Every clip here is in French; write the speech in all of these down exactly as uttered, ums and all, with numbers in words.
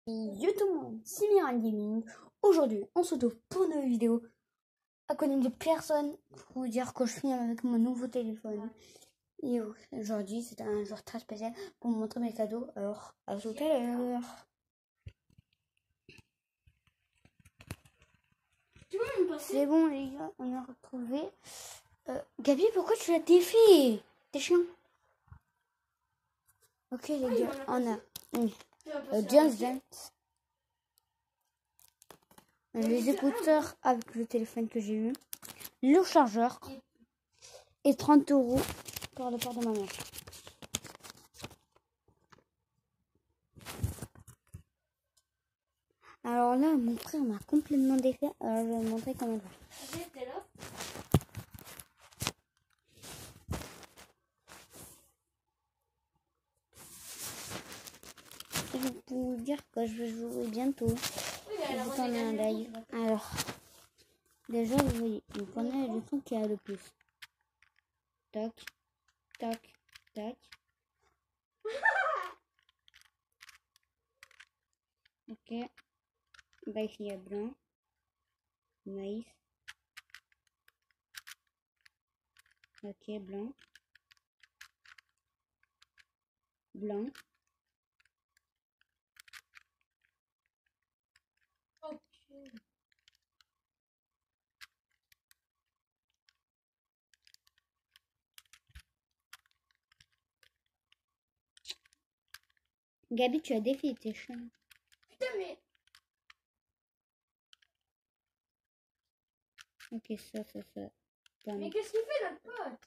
Yo tout le monde, c'est Miran Gaming. Aujourd'hui, on se retrouve pour une nouvelle vidéo. À connaître de personne pour vous dire que je filme avec mon nouveau téléphone. Et aujourd'hui, c'est un jour très spécial pour vous montrer mes cadeaux. Alors, à tout à l'heure. C'est bon, les gars, on a retrouvé. Euh, Gabi, pourquoi tu l'as défait? T'es chiant. Ok, les gars, on a une euh, Just Dance. Les écouteurs avec le téléphone que j'ai eu, le chargeur et trente euros pour le port de ma mère. Alors là, mon frère m'a complètement défait. Alors je vais vous montrer comment il va. Je peux vous dire que je vais jouer bientôt. Vous prenez un live. Alors, déjà, vous voyez, vous prenez le son qui a le plus. Tac, tac, tac. Ok. Bah ici il y a blanc, maïs. Ok, blanc, blanc. Ok. Gabi, tu as défié tes chiens. Putain, mais... Ok, ça, ça, ça. Pardon. Mais qu'est-ce qu'il fait notre pote?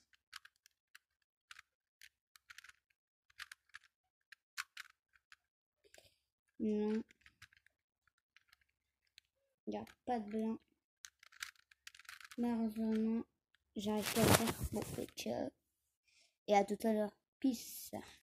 Non. Il n'y a pas de blanc. Malheureusement, j'arrive pas à le faire. Bon, ciao. Et à tout à l'heure. Peace.